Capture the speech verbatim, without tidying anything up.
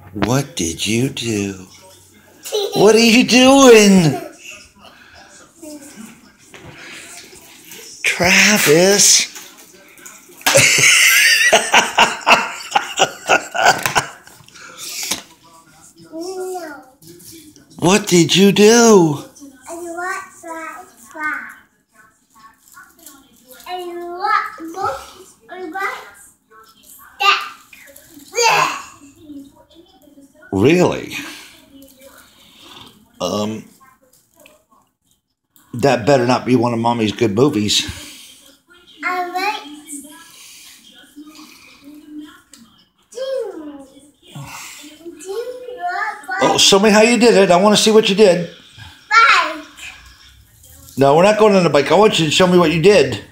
What did you do? What are you doing? Travis? What did you do? Really? Um, that better not be one of Mommy's good movies. Oh, show me how you did it. I want to see what you did. Bike. No, we're not going on the bike. I want you to show me what you did.